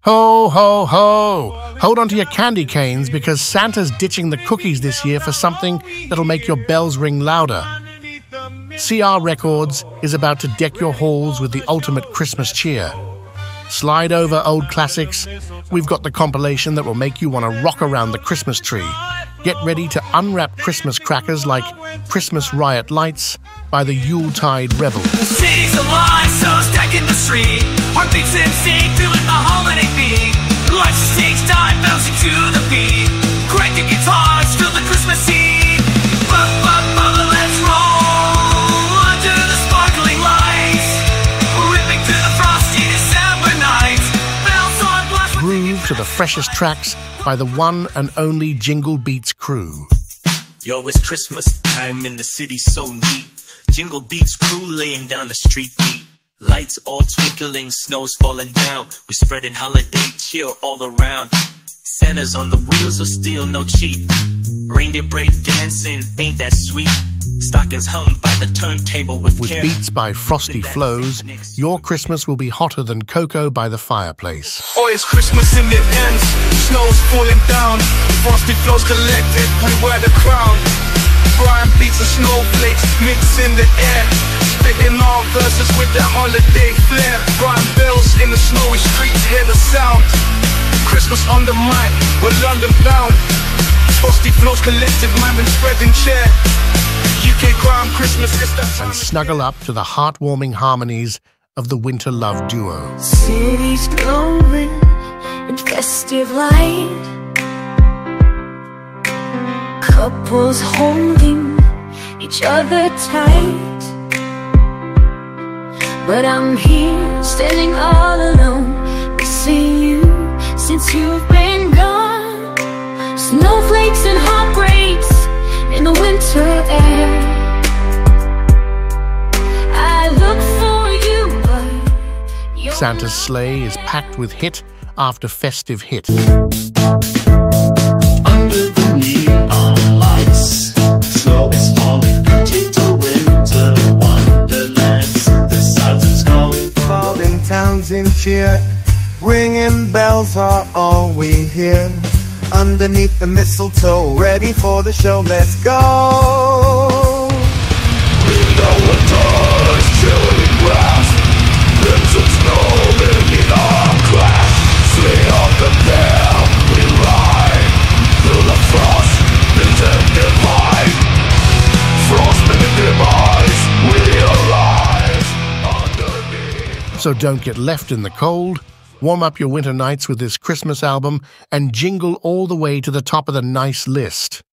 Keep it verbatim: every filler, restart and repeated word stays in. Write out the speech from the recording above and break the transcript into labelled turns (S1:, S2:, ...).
S1: Ho, ho, ho! Hold on to your candy canes because Santa's ditching the cookies this year for something that'll make your bells ring louder. C R Records is about to deck your halls with the ultimate Christmas cheer. Slide over old classics. We've got the compilation that will make you want to rock around the Christmas tree. Get ready to unwrap Christmas crackers like Christmas Riot Lights by the Yuletide Rebels.
S2: The city's alive, so stacking the tree. Heartbeats in sync, doing the holiday beat. Life's a stage dive, bouncing to the beat. Crank the guitars, feel the Christmas heat. Bup, bup, bup, let's roll under the sparkling lights. Ripping through the frosty December nights. Bells on blast.
S1: Groove to the freshest tracks by the one and only Jingle Beats crew.
S2: Yo, it's Christmas time and the city's so neat. Jingle Beats crew laying down the street beat. Lights all twinkling, snow's falling down. We're spreading holiday cheer all around. Santa's on the wheels of steel, no cheat. Reindeer break dancing, ain't that sweet? Stockings hung by the turntable with,
S1: with
S2: care.
S1: Beats by Frosty Flows, your Christmas will be hotter than cocoa by the fireplace.
S3: Oh, it's Christmas in the ends, snow's falling down. Frosty Flows collected, we wear the crown. Brian beats and snowflakes mix in the air, spitting all verses with that holiday flair. Brian bells in the snowy streets, hear the sound. Christmas on the mic, we're London bound. Frosty Flows collective, man been spreading cheer. U K crime Christmas is that time.
S1: And snuggle up to the heartwarming harmonies of the Winter Love duo.
S4: City's glowing in festive light. Couples holding each other tight. But I'm here, standing all alone, missing you since you've been gone. Snowflakes and heartbreaks in the winter air. I look for you, but you're
S1: Santa's sleigh is packed with hit after festive hit.
S5: Under the neon lights, snow is falling into winter wonderlands. The Santa's going.
S6: Falling towns in cheer, ringing bells are all we hear. Underneath the mistletoe, ready for the show, let's go.
S5: We know the doors, chilling grass. Lips of snow beneath our glass. Swing on the bell, we ride through the frost, vintage divine. Frost beneath the eyes, we arrive underneath.
S1: So don't get left in the cold. Warm up your winter nights with this Christmas album and jingle all the way to the top of the nice list.